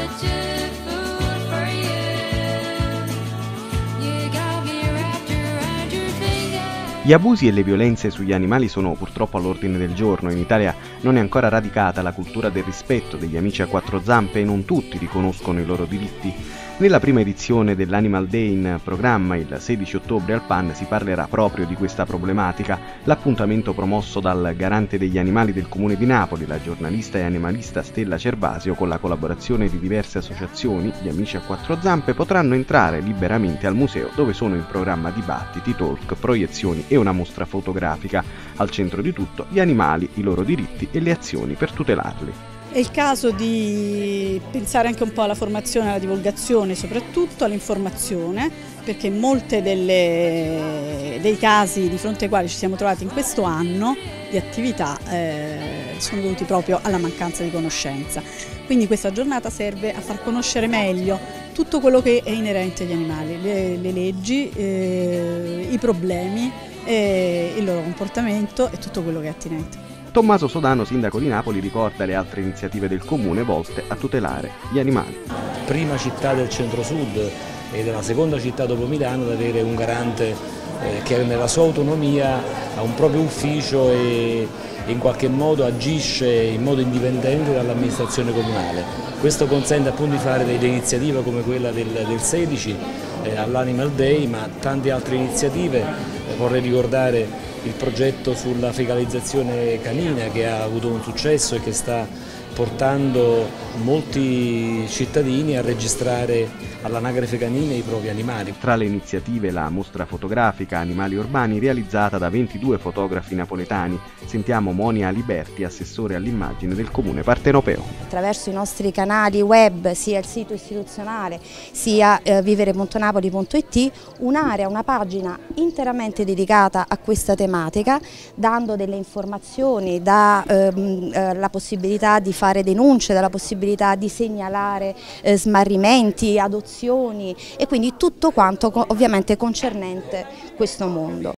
Gli abusi e le violenze sugli animali sono purtroppo all'ordine del giorno. In Italia non è ancora radicata la cultura del rispetto degli amici a quattro zampe e non tutti riconoscono i loro diritti. Nella prima edizione dell'Animal Day in programma il 16 ottobre al PAN si parlerà proprio di questa problematica. L'appuntamento promosso dal garante degli animali del Comune di Napoli, la giornalista e animalista Stella Cervasio, con la collaborazione di diverse associazioni, gli amici a quattro zampe potranno entrare liberamente al museo, dove sono in programma dibattiti, talk, proiezioni e una mostra fotografica. Al centro di tutto gli animali, i loro diritti e le azioni per tutelarli. È il caso di pensare anche un po' alla formazione, alla divulgazione, soprattutto all'informazione, perché molti dei casi di fronte ai quali ci siamo trovati in questo anno di attività sono dovuti proprio alla mancanza di conoscenza. Quindi questa giornata serve a far conoscere meglio tutto quello che è inerente agli animali, le leggi, i problemi, il loro comportamento e tutto quello che è attinente. Tommaso Sodano, sindaco di Napoli, ricorda le altre iniziative del comune volte a tutelare gli animali. Prima città del centro-sud e della seconda città dopo Milano ad avere un garante che nella sua autonomia ha un proprio ufficio e in qualche modo agisce in modo indipendente dall'amministrazione comunale. Questo consente appunto di fare delle iniziative come quella del 16 all'Animal Day, ma tante altre iniziative. Vorrei ricordare il progetto sulla fecalizzazione canina che ha avuto un successo e che sta portando molti cittadini a registrare all'anagrafe canina i propri animali. Tra le iniziative la mostra fotografica Animali Urbani realizzata da 22 fotografi napoletani. Sentiamo Monia Liberti, assessore all'immagine del comune partenopeo. Attraverso i nostri canali web, sia il sito istituzionale sia vivere.napoli.it, un'area, una pagina interamente dedicata a questa tematica, dando delle informazioni, la possibilità di fare denunce, dalla possibilità di segnalare smarrimenti, adozioni e quindi tutto quanto ovviamente concernente questo mondo.